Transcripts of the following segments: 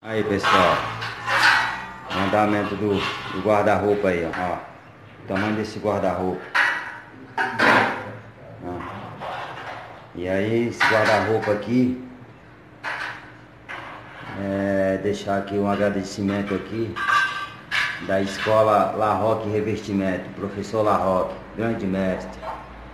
Aí pessoal, o andamento do guarda-roupa aí, ó. O tamanho desse guarda-roupa. E aí esse guarda-roupa aqui, deixar aqui um agradecimento aqui da escola La Roque Revestimento, professor La Roque, grande mestre.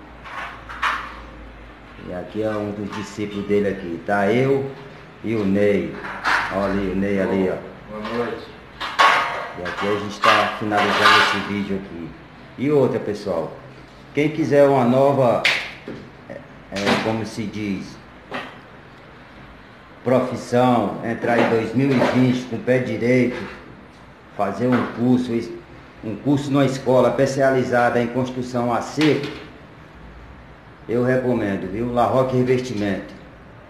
E aqui é um dos discípulos dele aqui, tá eu e o Ney. Olha ali, o Ney ali, ó. Boa noite. E aqui a gente está finalizando esse vídeo aqui. E outra, pessoal, quem quiser uma nova, como se diz, profissão, entrar em 2020 com o pé direito, fazer um curso numa escola especializada em construção a seco, eu recomendo, viu? La Roque Revestimento.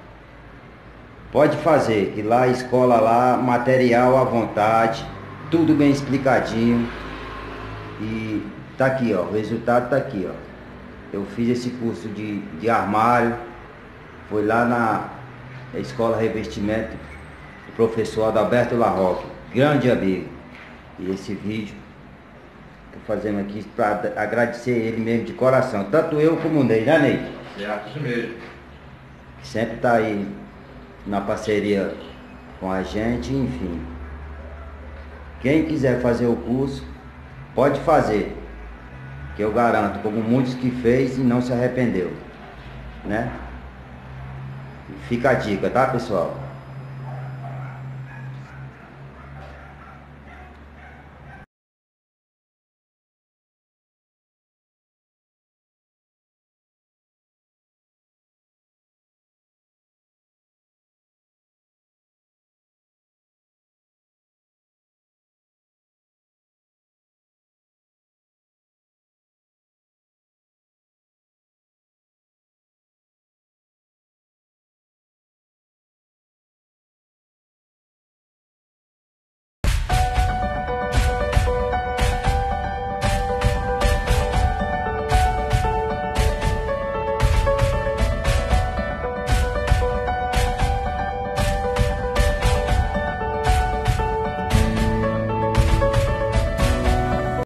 Pode fazer, que lá a escola lá, material à vontade, tudo bem explicadinho. E tá aqui, ó, o resultado tá aqui, ó. Eu fiz esse curso de armário, foi lá na escola Revestimento, do professor Adalberto La Roque, grande amigo. E esse vídeo tô fazendo aqui para agradecer ele mesmo de coração, tanto eu como o Ney, né, Ney? Certo, isso mesmo. Sempre tá aí na parceria com a gente, enfim. Quem quiser fazer o curso, pode fazer, que eu garanto, como muitos que fez e não se arrependeu, né? Fica a dica, tá, pessoal?